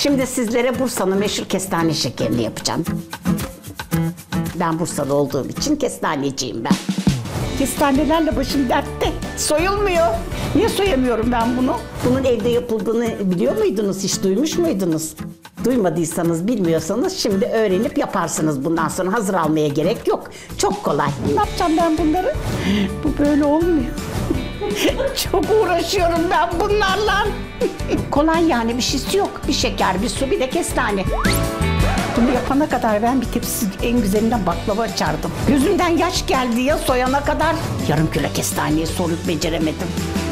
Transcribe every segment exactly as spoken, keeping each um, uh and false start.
Şimdi sizlere Bursa'nın meşhur kestane şekerini yapacağım. Ben Bursalı olduğum için kestaneciyim ben. Kestanelerle başım dertte. Soyulmuyor. Niye soyamıyorum ben bunu? Bunun evde yapıldığını biliyor muydunuz? Hiç duymuş muydunuz? Duymadıysanız, bilmiyorsanız şimdi öğrenip yaparsınız bundan sonra. Hazır almaya gerek yok. Çok kolay. Ne yapacağım ben bunları? Bu böyle olmuyor. Çok uğraşıyorum ben bunlarla. Kolay yani, bir şeysi yok. Bir şeker, bir su, bir de kestane. Bunu yapana kadar ben bir tepsi en güzelinden baklava açardım. Gözümden yaş geldi ya soyana kadar. Yarım kilo kestaneyi soyup beceremedim.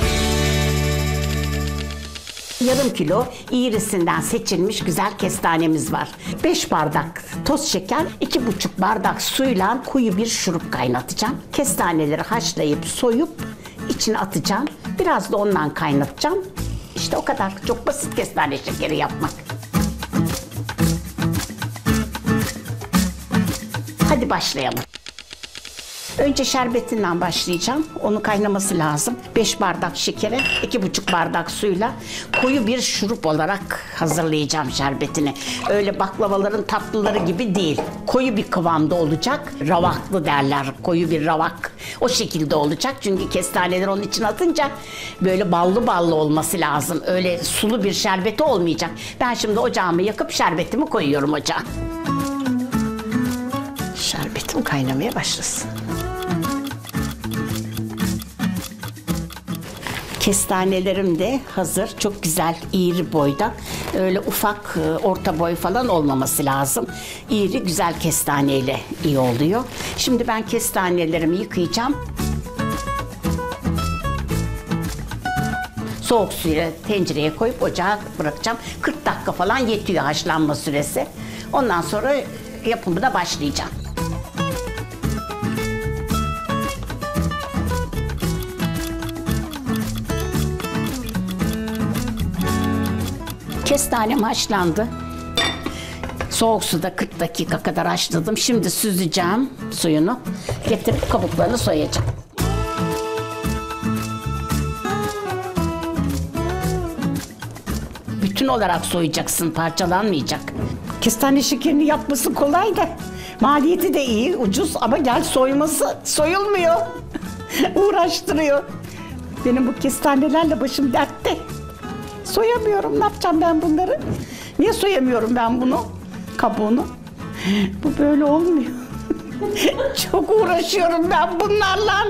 Yarım kilo iğrisinden seçilmiş güzel kestanemiz var. beş bardak toz şeker, iki buçuk bardak suyla koyu bir şurup kaynatacağım. Kestaneleri haşlayıp soyup içine atacağım. Biraz da ondan kaynatacağım. İşte o kadar. Çok basit kestane şekeri yapmak. Hadi başlayalım. Önce şerbetinden başlayacağım. Onun kaynaması lazım. beş bardak şekere, iki buçuk bardak suyla koyu bir şurup olarak hazırlayacağım şerbetini. Öyle baklavaların tatlıları gibi değil. Koyu bir kıvamda olacak. Ravaklı derler. Koyu bir ravak. O şekilde olacak. Çünkü kestaneleri onun içine atınca böyle ballı ballı olması lazım. Öyle sulu bir şerbeti olmayacak. Ben şimdi ocağımı yakıp şerbetimi koyuyorum ocağa. Şerbetim kaynamaya başlasın. Kestanelerim de hazır. Çok güzel, iri boyda. Öyle ufak, orta boy falan olmaması lazım. İri, güzel kestaneyle iyi oluyor. Şimdi ben kestanelerimi yıkayacağım. Soğuk suya tencereye koyup ocağa bırakacağım. kırk dakika falan yetiyor haşlanma süresi. Ondan sonra yapımına başlayacağım. Kestanem haşlandı. Soğuk suda kırk dakika kadar haşladım. Şimdi süzeceğim suyunu. Getirip kabuklarını soyacağım. Bütün olarak soyacaksın, parçalanmayacak. Kestane şekerini yapması kolay da maliyeti de iyi, ucuz ama gel soyması soyulmuyor. Uğraştırıyor. Benim bu kestanelerle başım dertte. Soyamıyorum. Ne yapacağım ben bunları? Niye soyamıyorum ben bunu? Kabuğunu. Bu böyle olmuyor. Çok uğraşıyorum ben bunlarla.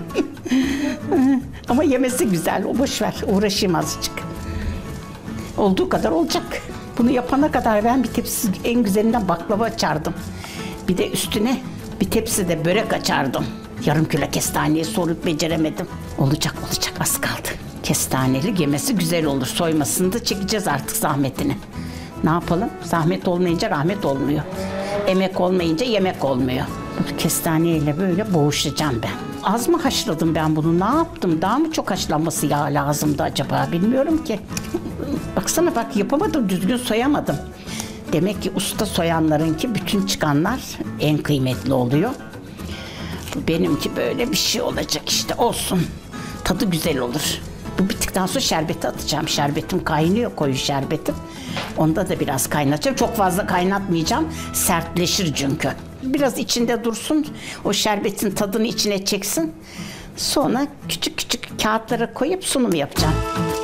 Ama yemesi güzel. O boş ver. Uğraşayım azıcık. Olduğu kadar olacak. Bunu yapana kadar ben bir tepsi en güzelinden baklava açardım. Bir de üstüne bir tepsi de börek açardım. Yarım kilo kestaneyi soyup beceremedim. Olacak olacak, az kaldı. Kestaneli yemesi güzel olur. Soymasını da çekeceğiz artık zahmetini. Ne yapalım? Zahmet olmayınca rahmet olmuyor. Emek olmayınca yemek olmuyor. Bu kestaneyle böyle boğuşacağım ben. Az mı haşladım ben bunu? Ne yaptım? Daha mı çok haşlanması yağ lazımdı acaba? Bilmiyorum ki. Baksana bak, yapamadım, düzgün soyamadım. Demek ki usta soyanlarınki bütün çıkanlar en kıymetli oluyor. Benimki böyle bir şey olacak işte, olsun. Tadı güzel olur. Bu bittikten sonra şerbeti atacağım. Şerbetim kaynıyor, koyu şerbetim. Onda da biraz kaynatacağım. Çok fazla kaynatmayacağım. Sertleşir çünkü. Biraz içinde dursun. O şerbetin tadını içine çeksin. Sonra küçük küçük kağıtlara koyup sunum yapacağım.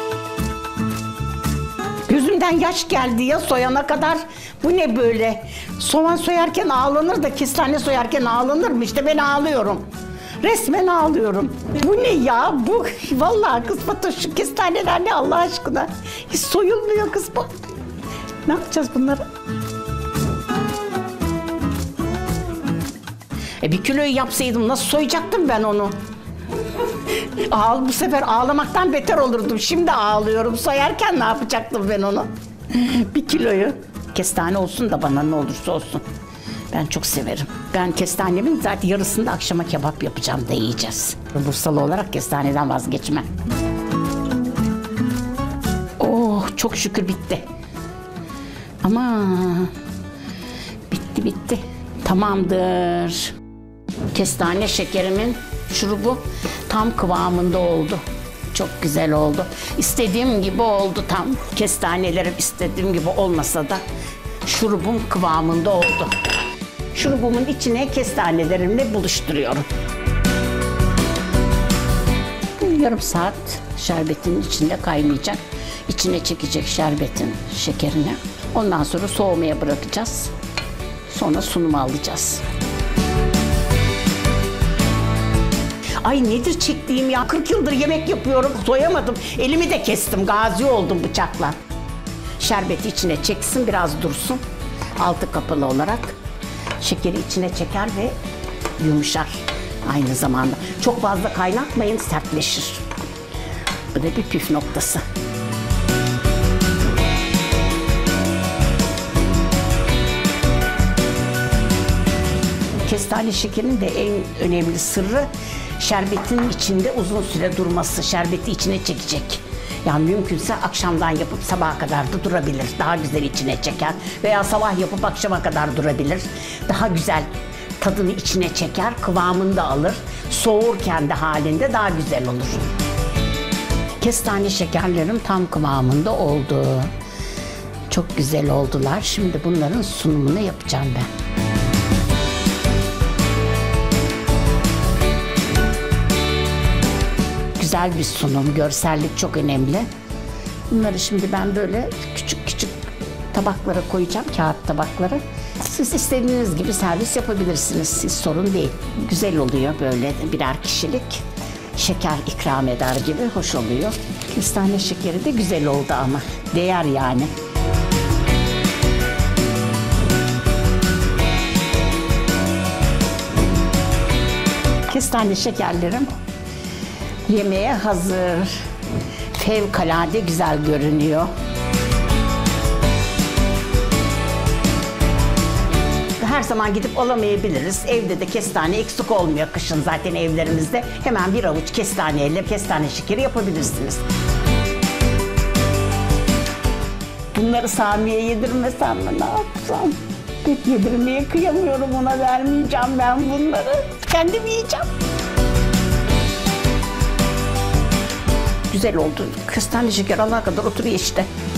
Gözümden yaş geldi ya soyana kadar. Bu ne böyle? Soğan soyarken ağlanır da kestane soyarken ağlanır mı? İşte ben ağlıyorum. Resmen ağlıyorum. Bu ne ya? Bu vallahi kız Fatoş, şu kestaneler ne Allah aşkına? Hiç soyulmuyor kız bu. Ne yapacağız bunları? E bir kiloyu yapsaydım nasıl soyacaktım ben onu? Ağl bu sefer ağlamaktan beter olurdum. Şimdi ağlıyorum. Soyarken ne yapacaktım ben onu? Bir kiloyu. Kestane olsun da bana ne olursa olsun. Ben çok severim. Ben kestanemin zaten yarısını da akşama kebap yapacağım da yiyeceğiz. Bursalı olarak kestaneden vazgeçmem. Oh, çok şükür bitti. Ama bitti bitti. Tamamdır. Kestane şekerimin şurubu tam kıvamında oldu. Çok güzel oldu. İstediğim gibi oldu tam. Kestanelerim istediğim gibi olmasa da şurubum kıvamında oldu. Şurubumun içine kestanelerimle buluşturuyorum. Yarım saat şerbetin içinde kaynayacak. İçine çekecek şerbetin şekerini. Ondan sonra soğumaya bırakacağız. Sonra sunuma alacağız. Ay nedir çektiğim ya? kırk yıldır yemek yapıyorum. Soyamadım. Elimi de kestim. Gazi oldum bıçakla. Şerbeti içine çeksin, biraz dursun. Altı kapalı olarak. Şekeri içine çeker ve yumuşar aynı zamanda. Çok fazla kaynatmayın, sertleşir. Bu da bir püf noktası. Kestane şekerinin de en önemli sırrı şerbetin içinde uzun süre durması. Şerbeti içine çekecek. Yani mümkünse akşamdan yapıp sabaha kadar da durabilir. Daha güzel içine çeker. Veya sabah yapıp akşama kadar durabilir. Daha güzel tadını içine çeker, kıvamını da alır. Soğurken de halinde daha güzel olur. Kestane şekerlerim tam kıvamında oldu. Çok güzel oldular. Şimdi bunların sunumunu yapacağım ben. Güzel bir sunum, görsellik çok önemli. Bunları şimdi ben böyle küçük küçük tabaklara koyacağım, kağıt tabaklara. Siz istediğiniz gibi servis yapabilirsiniz, siz sorun değil. Güzel oluyor böyle birer kişilik. Şeker ikram eder gibi hoş oluyor. Kestane şekeri de güzel oldu ama değer yani. Kestane şekerlerim yemeğe hazır. Fevkalade güzel görünüyor. Her zaman gidip alamayabiliriz. Evde de kestane eksik olmuyor kışın zaten evlerimizde. Hemen bir avuç kestaneyle kestane şekeri yapabilirsiniz. Bunları Sami'ye yedirmesem mi, ne yapsam? Pek yedirmeye kıyamıyorum, ona vermeyeceğim ben bunları. Kendim yiyeceğim. Güzel oldu. Kestane şeker alana kadar oturuyor işte.